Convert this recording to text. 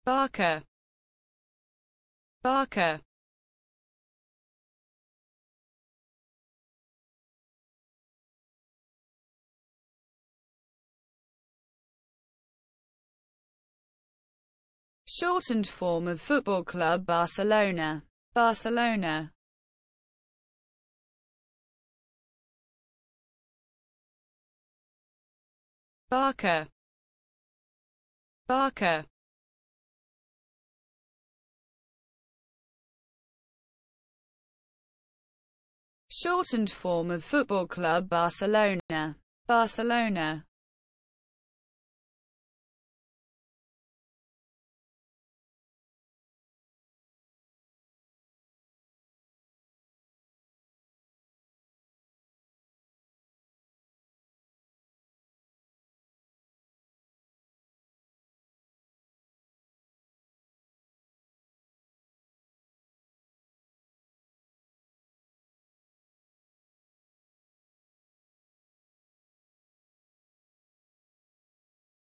Barça, Barça. Shortened form of Football Club Barcelona, Barcelona. Barça, Barça. Shortened form of Football Club Barcelona, Barcelona.